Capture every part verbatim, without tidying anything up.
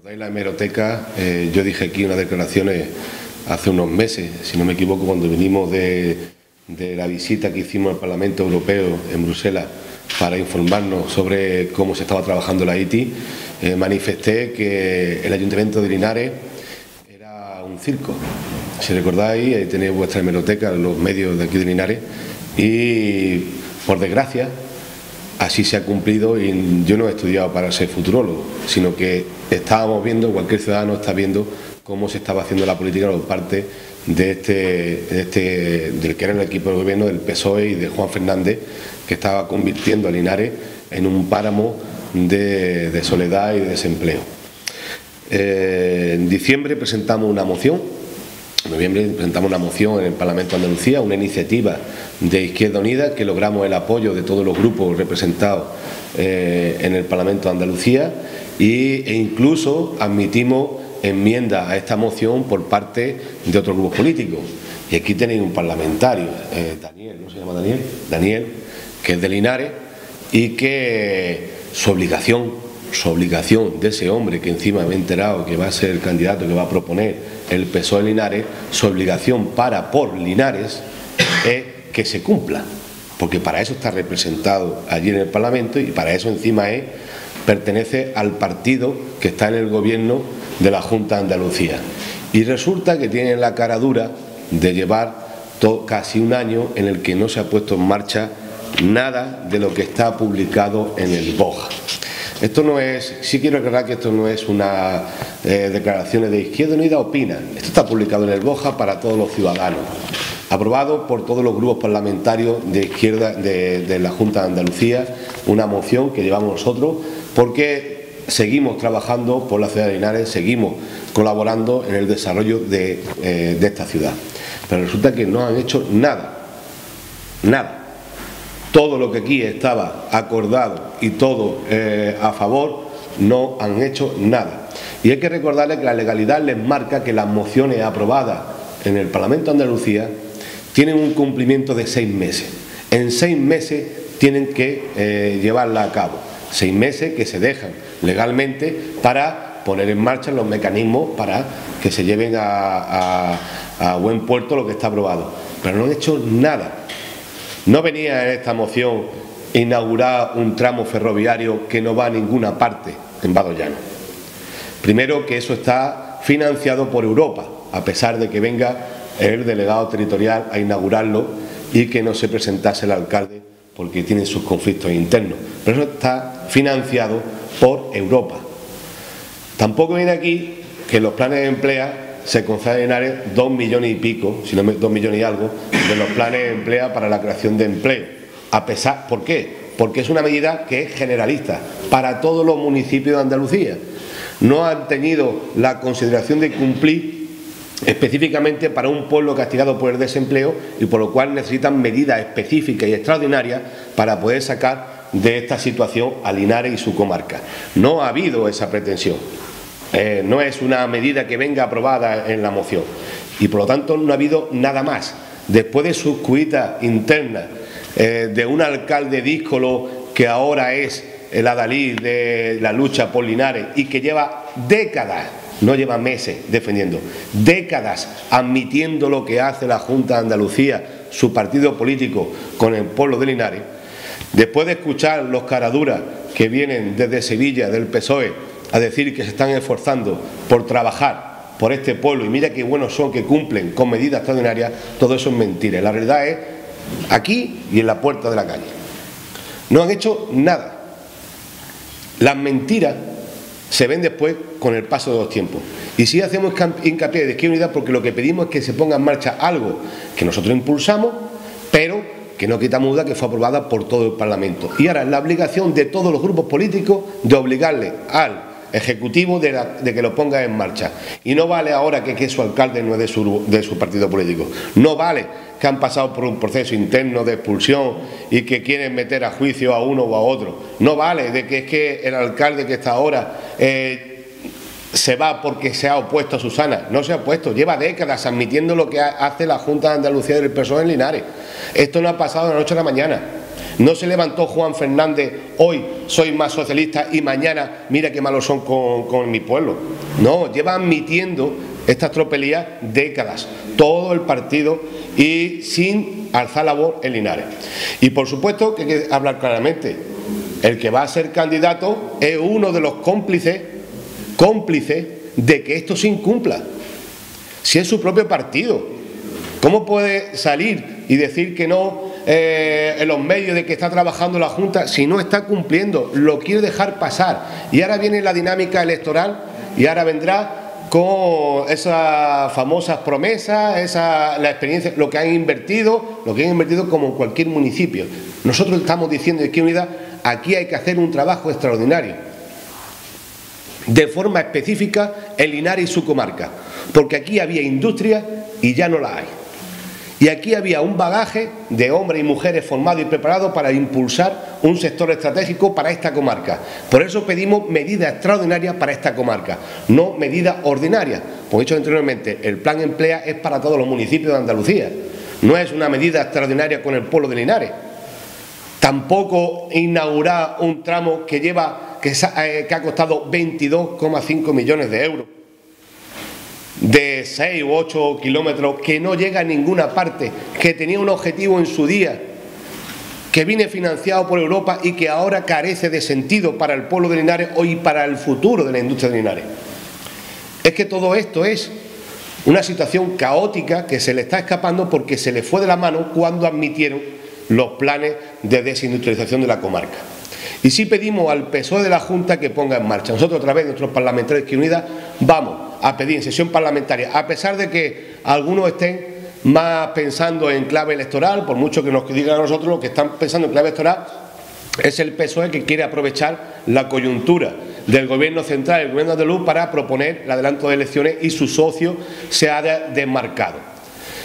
En la hemeroteca, eh, yo dije aquí unas declaraciones hace unos meses, si no me equivoco, cuando vinimos de, de la visita que hicimos al Parlamento Europeo en Bruselas para informarnos sobre cómo se estaba trabajando la I T I, eh, manifesté que el Ayuntamiento de Linares era un circo. Si recordáis, ahí tenéis vuestra hemeroteca, los medios de aquí de Linares, y por desgracia así se ha cumplido. Y yo no he estudiado para ser futurólogo, sino que estábamos viendo, cualquier ciudadano está viendo cómo se estaba haciendo la política por parte de este, de este, del que era el equipo de gobierno del P S O E y de Juan Fernández, que estaba convirtiendo a Linares en un páramo de, de soledad y de desempleo. Eh, en diciembre presentamos una moción, en noviembre presentamos una moción en el Parlamento de Andalucía, una iniciativa de Izquierda Unida, que logramos el apoyo de todos los grupos representados eh, en el Parlamento de Andalucía, y, e incluso admitimos enmiendas a esta moción por parte de otros grupos políticos. Y aquí tenéis un parlamentario, eh, Daniel, ¿no se llama Daniel? Daniel, que es de Linares, y que su obligación, su obligación de ese hombre que encima me he enterado que va a ser el candidato que va a proponer el P S O E de Linares, su obligación para por Linares es que se cumpla, porque para eso está representado allí en el Parlamento, y para eso encima es, pertenece al partido que está en el gobierno de la Junta de Andalucía. Y resulta que tienen la cara dura de llevar todo, casi un año en el que no se ha puesto en marcha nada de lo que está publicado en el B O J. Esto no es, sí quiero aclarar que esto no es una eh, declaraciones de Izquierda Unida opina. Esto está publicado en el B O J para todos los ciudadanos, aprobado por todos los grupos parlamentarios de izquierda de, de la Junta de Andalucía, una moción que llevamos nosotros porque seguimos trabajando por la ciudad de Linares, seguimos colaborando en el desarrollo de, eh, de esta ciudad. Pero resulta que no han hecho nada, nada. Todo lo que aquí estaba acordado y todo eh, a favor, no han hecho nada. Y hay que recordarles que la legalidad les marca que las mociones aprobadas en el Parlamento de Andalucía tienen un cumplimiento de seis meses. En seis meses tienen que eh, llevarla a cabo. Seis meses que se dejan legalmente para poner en marcha los mecanismos para que se lleven a, a, a buen puerto lo que está aprobado. Pero no han hecho nada. No venía en esta moción inaugurar un tramo ferroviario que no va a ninguna parte en Badollano. Primero, que eso está financiado por Europa, a pesar de que venga el delegado territorial a inaugurarlo y que no se presentase el alcalde porque tiene sus conflictos internos. Pero eso está financiado por Europa. Tampoco viene aquí que los planes de empleo se conceden en Linares dos millones y pico, si no dos millones y algo, de los planes de empleo para la creación de empleo. A pesar, ¿por qué? Porque es una medida que es generalista para todos los municipios de Andalucía. No han tenido la consideración de cumplir específicamente para un pueblo castigado por el desempleo, y por lo cual necesitan medidas específicas y extraordinarias para poder sacar de esta situación a Linares y su comarca. No ha habido esa pretensión. Eh, no es una medida que venga aprobada en la moción, y por lo tanto no ha habido nada más. Después de sus cuitas internas eh, de un alcalde díscolo que ahora es el adalid de la lucha por Linares y que lleva décadas, no lleva meses defendiendo, décadas admitiendo lo que hace la Junta de Andalucía, su partido político, con el pueblo de Linares, después de escuchar los caraduras que vienen desde Sevilla del P S O E a decir que se están esforzando por trabajar por este pueblo, y mira qué buenos son, que cumplen con medidas extraordinarias, todo eso es mentira. La realidad es aquí y en la puerta de la calle. No han hecho nada. Las mentiras se ven después con el paso de los tiempos. Y sí hacemos hincapié de Izquierda Unida porque lo que pedimos es que se ponga en marcha algo que nosotros impulsamos, pero que no quitamos duda que fue aprobada por todo el Parlamento. Y ahora es la obligación de todos los grupos políticos de obligarle al Ejecutivo de, la, de que lo ponga en marcha. Y no vale ahora que, que su alcalde no es de su, de su partido político. No vale que han pasado por un proceso interno de expulsión y que quieren meter a juicio a uno o a otro. No vale de que es que el alcalde que está ahora eh, se va porque se ha opuesto a Susana. No se ha opuesto, lleva décadas admitiendo lo que hace la Junta de Andalucía del P S O E en Linares. Esto no ha pasado de la noche a la mañana. No se levantó Juan Fernández, hoy soy más socialista y mañana mira qué malos son con, con mi pueblo. No, lleva admitiendo estas tropelías décadas, todo el partido y sin alzar la voz en Linares. Y por supuesto que hay que hablar claramente, el que va a ser candidato es uno de los cómplices, cómplices de que esto se incumpla. Si es su propio partido, ¿cómo puede salir y decir que no eh, en los medios de que está trabajando la Junta si no está cumpliendo? Lo quiere dejar pasar. Y ahora viene la dinámica electoral y ahora vendrá con esas famosas promesas, esa, la experiencia, lo que han invertido, lo que han invertido como en cualquier municipio. Nosotros estamos diciendo de Izquierda Unida, aquí hay que hacer un trabajo extraordinario, de forma específica en Linares y su comarca, porque aquí había industria y ya no la hay. Y aquí había un bagaje de hombres y mujeres formados y preparados para impulsar un sector estratégico para esta comarca. Por eso pedimos medidas extraordinarias para esta comarca, no medidas ordinarias. Como he dicho anteriormente, el plan Emplea es para todos los municipios de Andalucía. No es una medida extraordinaria con el pueblo de Linares. Tampoco inaugurar un tramo que lleva que, eh, que ha costado veintidós coma cinco millones de euros, de seis u ocho kilómetros, que no llega a ninguna parte, que tenía un objetivo en su día, que viene financiado por Europa y que ahora carece de sentido para el pueblo de Linares hoy y para el futuro de la industria de Linares. Es que todo esto es una situación caótica que se le está escapando porque se le fue de la mano cuando admitieron los planes de desindustrialización de la comarca. Y sí pedimos al P S O E de la Junta que ponga en marcha. Nosotros, a través de nuestros parlamentarios de Izquierda Unida, vamos a pedir en sesión parlamentaria, a pesar de que algunos estén más pensando en clave electoral, por mucho que nos digan a nosotros, lo que están pensando en clave electoral es el P S O E, que quiere aprovechar la coyuntura del Gobierno central, el Gobierno andaluz, para proponer el adelanto de elecciones y su socio se ha desmarcado.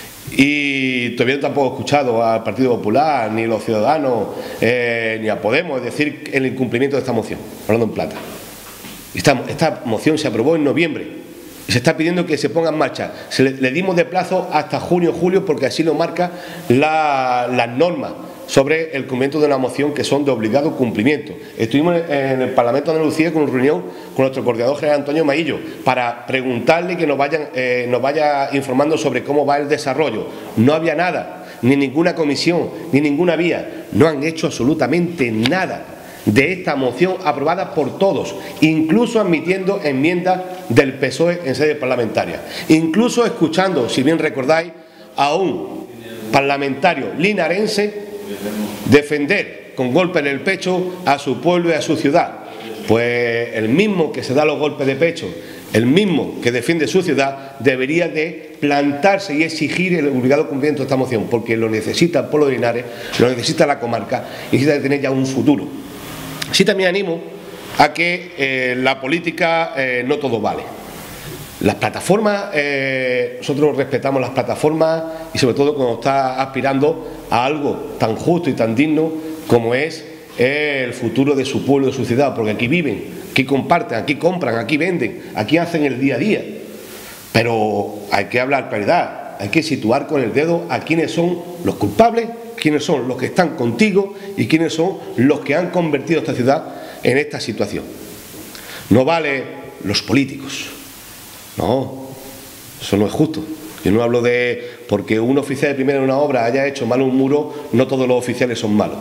Y todavía tampoco he escuchado al Partido Popular, ni a los Ciudadanos, eh, ni a Podemos, es decir, el incumplimiento de esta moción, hablando en plata. Esta, esta moción se aprobó en noviembre y se está pidiendo que se ponga en marcha. Se le, le dimos de plazo hasta junio, julio, porque así lo marca la, las normas sobre el cumplimiento de una moción que son de obligado cumplimiento. Estuvimos en el Parlamento de Andalucía con una reunión con nuestro coordinador general Antonio Maillo para preguntarle que nos, vayan, eh, nos vaya informando sobre cómo va el desarrollo. No había nada, ni ninguna comisión, ni ninguna vía. No han hecho absolutamente nada de esta moción aprobada por todos, incluso admitiendo enmiendas del P S O E en sede parlamentaria. Incluso escuchando, si bien recordáis, a un parlamentario linarense defender con golpes en el pecho a su pueblo y a su ciudad. Pues el mismo que se da los golpes de pecho, el mismo que defiende su ciudad, debería de plantarse y exigir el obligado cumplimiento de esta moción, porque lo necesita el pueblo de Linares, lo necesita la comarca y necesita tener ya un futuro. Sí, también animo a que eh, la política eh, no todo vale. Las plataformas, eh, nosotros respetamos las plataformas y sobre todo cuando está aspirando a algo tan justo y tan digno como es eh, el futuro de su pueblo, de su ciudad, porque aquí viven, aquí comparten, aquí compran, aquí venden, aquí hacen el día a día. Pero hay que hablar claridad, hay que situar con el dedo a quiénes son los culpables, quiénes son los que están contigo y quiénes son los que han convertido esta ciudad en esta situación. No vale los políticos. No, eso no es justo. Yo no hablo de porque un oficial de primera en una obra haya hecho mal un muro, no todos los oficiales son malos.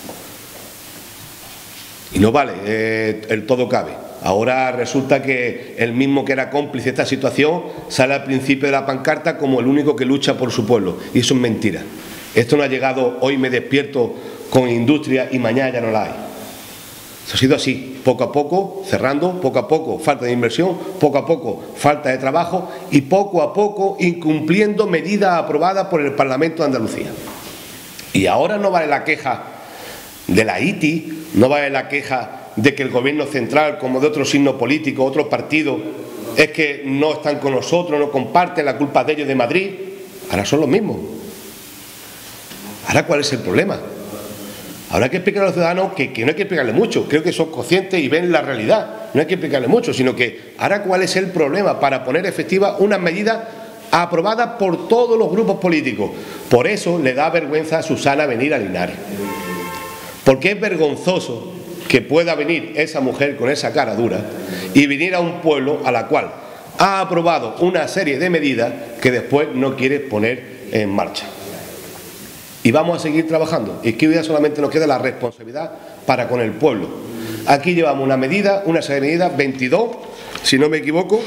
Y no vale, eh, el todo cabe. Ahora resulta que el mismo que era cómplice de esta situación sale al principio de la pancarta como el único que lucha por su pueblo. Y eso es mentira. Esto no ha llegado, hoy me despierto con industria y mañana ya no la hay. Eso ha sido así, poco a poco, cerrando, poco a poco, falta de inversión, poco a poco, falta de trabajo y poco a poco incumpliendo medidas aprobadas por el Parlamento de Andalucía. Y ahora no vale la queja de la I T I, no vale la queja de que el Gobierno central, como de otros signos políticos, otros partidos, es que no están con nosotros, no comparten, la culpa de ellos de Madrid. Ahora son los mismos. Ahora, ¿cuál es el problema? Ahora hay que explicar a los ciudadanos que, que no hay que explicarle mucho, creo que son conscientes y ven la realidad, no hay que explicarle mucho, sino que ahora cuál es el problema para poner efectiva unas medidas aprobadas por todos los grupos políticos. Por eso le da vergüenza a Susana venir a Linares. Porque es vergonzoso que pueda venir esa mujer con esa cara dura y venir a un pueblo a la cual ha aprobado una serie de medidas que después no quiere poner en marcha. Y vamos a seguir trabajando. Y que hoy día solamente nos queda la responsabilidad para con el pueblo. Aquí llevamos una medida, una serie de medidas, veintidós, si no me equivoco.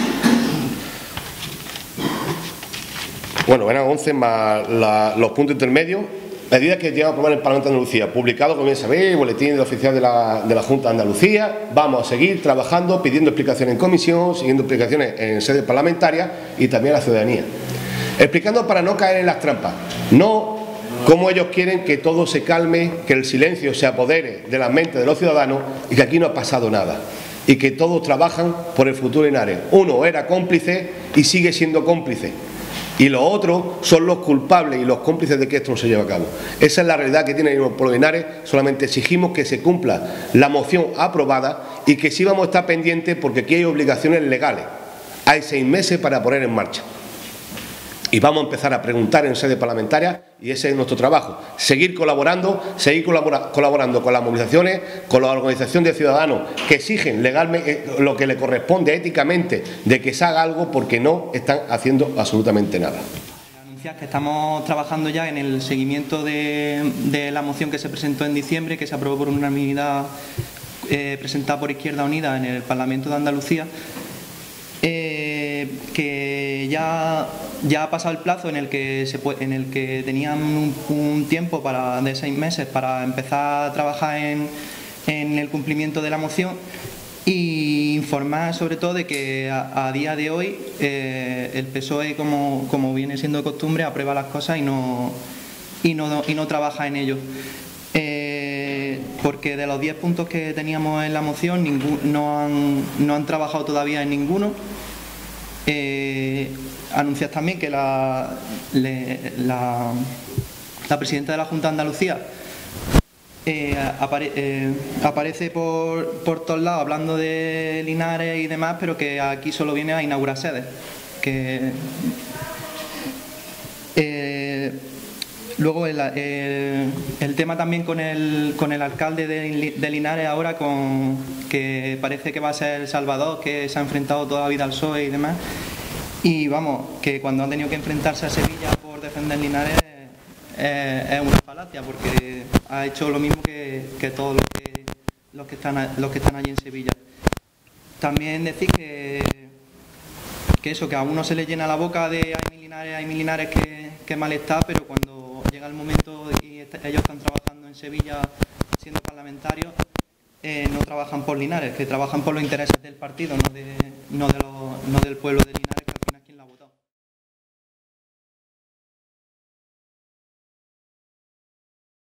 Bueno, eran once más la, los puntos intermedios. Medidas que llevamos a aprobar en el Parlamento de Andalucía, publicado, como bien sabéis, boletín oficial de la, de la Junta de Andalucía. Vamos a seguir trabajando, pidiendo explicaciones en comisión, siguiendo explicaciones en sede parlamentaria y también a la ciudadanía. Explicando para no caer en las trampas, no como ellos quieren que todo se calme, que el silencio se apodere de la mente de los ciudadanos y que aquí no ha pasado nada. Y que todos trabajan por el futuro de Linares. Uno era cómplice y sigue siendo cómplice. Y los otros son los culpables y los cómplices de que esto no se lleve a cabo. Esa es la realidad que tiene el pueblo de Linares. Solamente exigimos que se cumpla la moción aprobada y que sí vamos a estar pendientes porque aquí hay obligaciones legales. Hay seis meses para poner en marcha. Y vamos a empezar a preguntar en sede parlamentaria y ese es nuestro trabajo. Seguir colaborando, seguir colabora, colaborando con las movilizaciones, con la organización de ciudadanos que exigen legalmente lo que le corresponde éticamente de que se haga algo porque no están haciendo absolutamente nada. Anunciar que estamos trabajando ya en el seguimiento de, de la moción que se presentó en diciembre, que se aprobó por unanimidad eh, presentada por Izquierda Unida en el Parlamento de Andalucía. Eh, que ya, ya ha pasado el plazo en el que, se puede, en el que tenían un, un tiempo para, de seis meses para empezar a trabajar en, en el cumplimiento de la moción y informar sobre todo de que a, a día de hoy eh, el P S O E, como, como viene siendo de costumbre, aprueba las cosas y no, y no, y no trabaja en ello. Eh, porque de los diez puntos que teníamos en la moción ningún, no, han, no han trabajado todavía en ninguno. Eh, anuncias también que la, le, la, la presidenta de la Junta de Andalucía eh, apare, eh, aparece por, por todos lados hablando de Linares y demás, pero que aquí solo viene a inaugurar sedes. Que, eh, Luego el, el, el tema también con el, con el alcalde de, de Linares ahora, con, que parece que va a ser El Salvador, que se ha enfrentado toda la vida al P S O E y demás. Y vamos, que cuando han tenido que enfrentarse a Sevilla por defender Linares eh, es una falacia, porque ha hecho lo mismo que, que todos los que, los, que están, los que están allí en Sevilla. También decir que, que eso, que a uno se le llena la boca de hay mil Linares, hay mil Linares que, que mal está, pero cuando llega el momento y ellos están trabajando en Sevilla siendo parlamentarios, eh, no trabajan por Linares, que trabajan por los intereses del partido, no, de, no, de los, no del pueblo de Linares.